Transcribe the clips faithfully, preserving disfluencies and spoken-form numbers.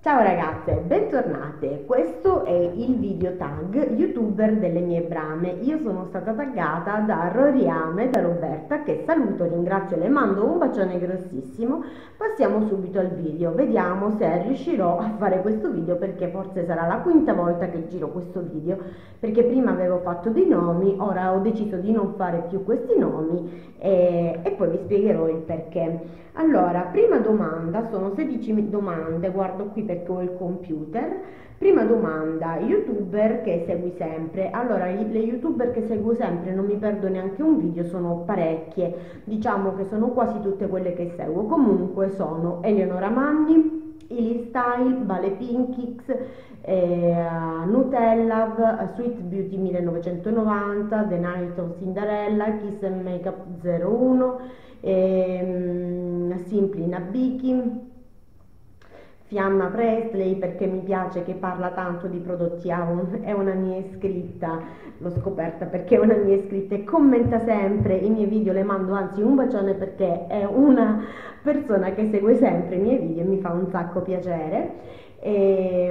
Ciao ragazze, bentornate. Questo è il video tag youtuber delle mie brame. Io sono stata taggata da Roriame, da Roberta, che saluto, ringrazio, le mando un bacione grossissimo. Passiamo subito al video, vediamo se riuscirò a fare questo video, perché forse sarà la quinta volta che giro questo video, perché prima avevo fatto dei nomi, ora ho deciso di non fare più questi nomi e, e poi vi spiegherò il perché. Allora, prima domanda, sono sedici domande, guardo qui perché ho il computer. Prima domanda, youtuber che segui sempre. Allora, le youtuber che seguo sempre, non mi perdo neanche un video, sono parecchie, diciamo che sono quasi tutte quelle che seguo. Comunque sono Eleonora Manni, Ili Style, Vale Pinkix, eh, Nutella, Sweet Beauty millenovecentonovanta, The Night of Cinderella, Kiss and Makeup zero uno, ehm, Simply Nabiki, Fiamma Presley, perché mi piace che parla tanto di prodotti Avon, è una mia iscritta, l'ho scoperta perché è una mia iscritta e commenta sempre i miei video, le mando anzi un bacione perché è una persona che segue sempre i miei video e mi fa un sacco piacere. E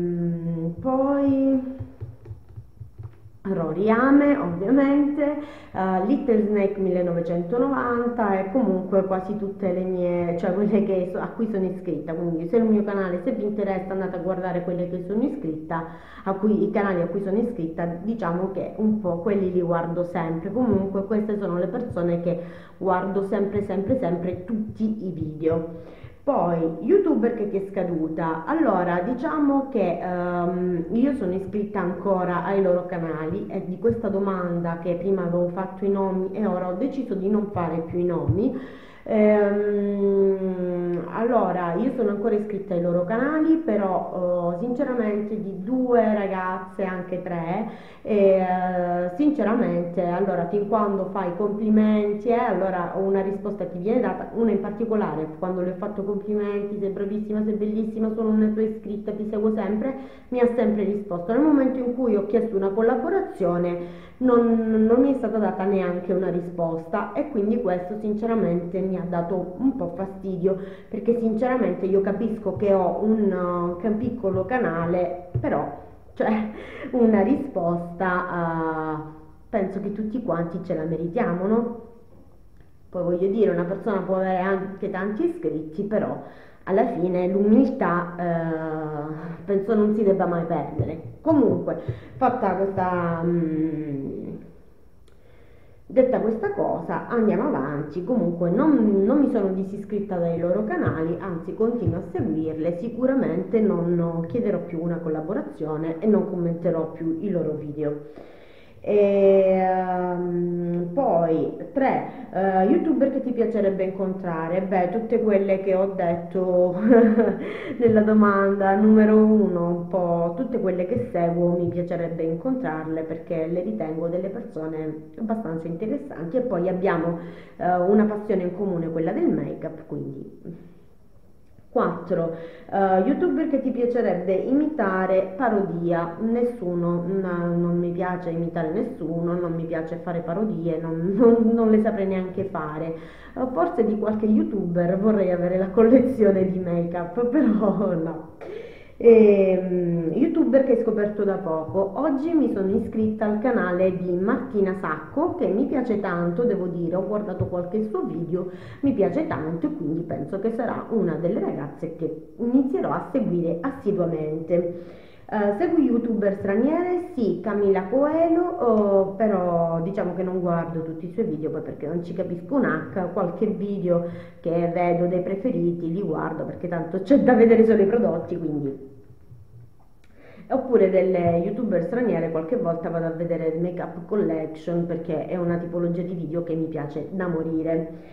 poi Roriame ovviamente, uh, Little Snake millenovecentonovanta e comunque quasi tutte le mie, cioè quelle che so, a cui sono iscritta, quindi se il mio canale, se vi interessa andate a guardare quelle che sono iscritta, a cui, i canali a cui sono iscritta, diciamo che un po' quelli li guardo sempre. Comunque queste sono le persone che guardo sempre sempre sempre tutti i video. Poi, youtuber che ti è scaduta. Allora, diciamo che ehm, io sono iscritta ancora ai loro canali e di questa domanda che prima avevo fatto i nomi e ora ho deciso di non fare più i nomi. Ehm, allora, io sono ancora iscritta ai loro canali, però eh, sinceramente di due ragazze, anche tre, e eh, sinceramente, allora, fin quando fai complimenti, eh, allora una risposta ti viene data, una in particolare, quando le ho fatto complimenti, sei bravissima, sei bellissima, sono una tua iscritta, ti seguo sempre, mi ha sempre risposto. Nel momento in cui ho chiesto una collaborazione, non, non mi è stata data neanche una risposta e quindi questo sinceramente mi ha dato un po' fastidio, perché sinceramente io capisco che ho un, uh, che è un piccolo canale, però cioè una risposta uh, penso che tutti quanti ce la meritiamo, no? Poi voglio dire, una persona può avere anche tanti iscritti, però alla fine l'umiltà eh, penso non si debba mai perdere. Comunque, fatta questa, mh, detta questa cosa, andiamo avanti. Comunque non, non mi sono disiscritta dai loro canali, anzi continuo a seguirle. Sicuramente non chiederò più una collaborazione e non commenterò più i loro video. E, um, poi tre uh, youtuber che ti piacerebbe incontrare. Beh, tutte quelle che ho detto nella domanda numero uno, un po' tutte quelle che seguo mi piacerebbe incontrarle perché le ritengo delle persone abbastanza interessanti e poi abbiamo uh, una passione in comune, quella del make-up, quindi quattro uh, youtuber che ti piacerebbe imitare. Parodia, nessuno, no, non mi piace imitare nessuno, non mi piace fare parodie, non, non, non le saprei neanche fare. Uh, forse di qualche youtuber vorrei avere la collezione di make up, però no. E, youtuber che hai scoperto da poco. Oggi mi sono iscritta al canale di Martina Sacco, che mi piace tanto, devo dire, ho guardato qualche suo video, mi piace tanto e quindi penso che sarà una delle ragazze che inizierò a seguire assiduamente. Uh, segui youtuber straniere? Sì, Camila Coelho, oh, però diciamo che non guardo tutti i suoi video poi perché non ci capisco un H, qualche video che vedo dei preferiti li guardo perché tanto c'è da vedere solo i prodotti, quindi oppure delle youtuber straniere qualche volta vado a vedere il make up collection perché è una tipologia di video che mi piace da morire.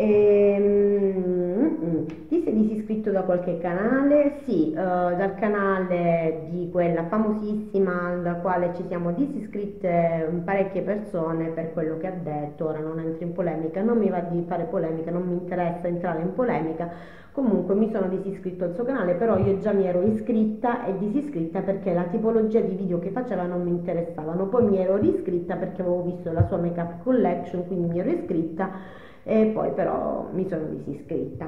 Ehm, ti sei disiscritto da qualche canale? Sì, eh, dal canale di quella famosissima da quale ci siamo disiscritte parecchie persone per quello che ha detto. Ora non entro in polemica, non mi va di fare polemica, non mi interessa entrare in polemica. Comunque mi sono disiscritto al suo canale, però io già mi ero iscritta e disiscritta perché la tipologia di video che faceva non mi interessavano. Poi mi ero riscritta perché avevo visto la sua make up collection, quindi mi ero iscritta e poi però mi sono disiscritta.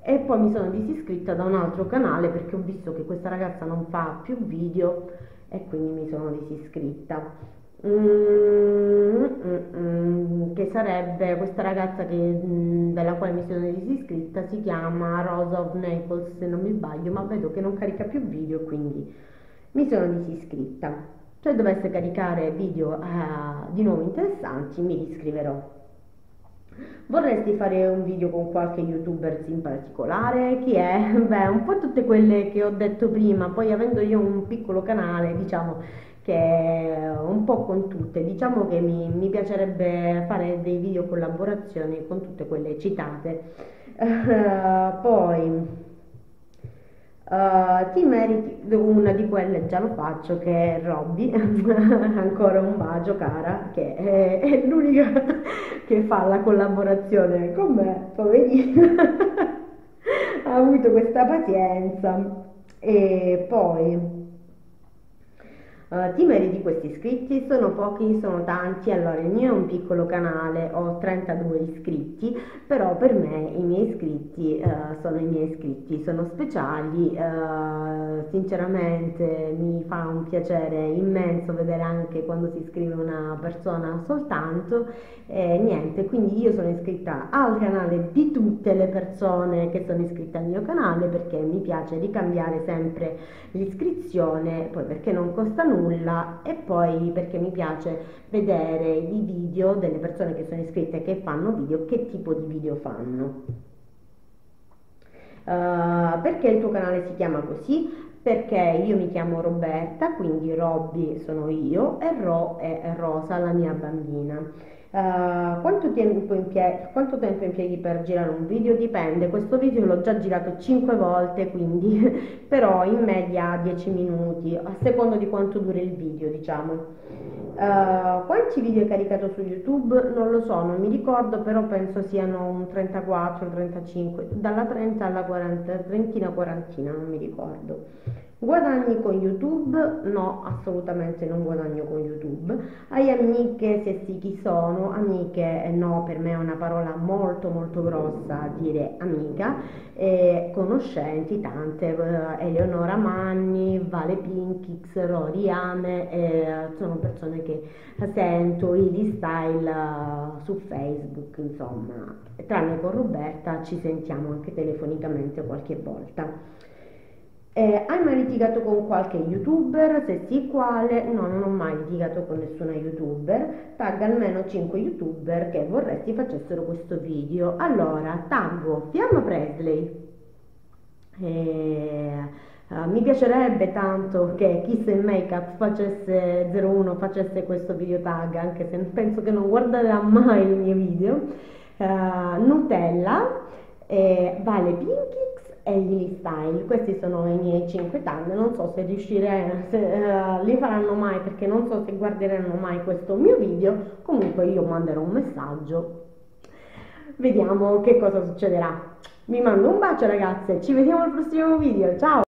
e poi mi sono disiscritta da un altro canale perché ho visto che questa ragazza non fa più video e quindi mi sono disiscritta. Mm, mm, mm, che sarebbe questa ragazza che, mm, della quale mi sono disiscritta, si chiama Rosa of Naples se non mi sbaglio, ma vedo che non carica più video, quindi mi sono disiscritta. Se dovesse caricare video eh, di nuovo interessanti mi riscriverò. Vorresti fare un video con qualche youtuber in particolare? Chi è? Beh, un po' tutte quelle che ho detto prima, poi avendo io un piccolo canale, diciamo che un po' con tutte, diciamo che mi, mi piacerebbe fare dei video collaborazioni con tutte quelle citate. Eh, poi Uh, ti meriti una di quelle, già lo faccio, che è Robby, ancora un bacio cara, che è, è l'unica che fa la collaborazione con me, poverina, ha avuto questa pazienza. E poi Uh, ti meriti questi iscritti? Sono pochi, sono tanti. Allora, il mio è un piccolo canale, ho trentadue iscritti, però per me i miei iscritti uh, sono i miei iscritti, sono speciali. Uh, sinceramente mi fa un piacere immenso vedere anche quando si iscrive una persona soltanto. E niente, quindi io sono iscritta al canale di tutte le persone che sono iscritte al mio canale perché mi piace ricambiare sempre l'iscrizione, poi perché non costa nulla e poi perché mi piace vedere i video delle persone che sono iscritte che fanno video, che tipo di video fanno. Uh, perché il tuo canale si chiama così? Perché io mi chiamo Roberta, quindi Robby sono io e Ro è Rosa, la mia bambina. Uh, quanto tempo, impie- quanto tempo impieghi per girare un video? Dipende, questo video l'ho già girato cinque volte, quindi però in media dieci minuti, a seconda di quanto dura il video, diciamo. Uh, quanti video hai caricato su YouTube? Non lo so, non mi ricordo, però penso siano un trentaquattro, trentacinque, dalla trenta alla quaranta, trentina, quarantina, non mi ricordo. Guadagni con YouTube? No, assolutamente non guadagno con YouTube. Hai amiche? Se sì, chi sono? Amiche? Eh, no, per me è una parola molto molto grossa dire amica. Eh, conoscenti, tante, eh, Eleonora Manni, Vale Pinkix, Rory Ame, eh, sono persone che sento, Ili Style eh, su Facebook, insomma, tranne con Roberta ci sentiamo anche telefonicamente qualche volta. Eh, hai mai litigato con qualche youtuber? Se sì, quale? No, non ho mai litigato con nessuna youtuber. Tagga almeno cinque youtuber che vorresti facessero questo video. Allora, taggo Fiamma Presley. Eh, eh, mi piacerebbe tanto che Kiss and Makeup facesse zero uno facesse questo video tag, anche se penso che non guarderà mai i miei video. Eh, Nutella, eh, Vale Pinkix e Lily Style. Questi sono i miei cinque tag. Non so se riusciranno, se uh, li faranno mai, perché non so se guarderanno mai questo mio video. Comunque io manderò un messaggio, vediamo che cosa succederà. Vi mando un bacio ragazze, ci vediamo al prossimo video, ciao!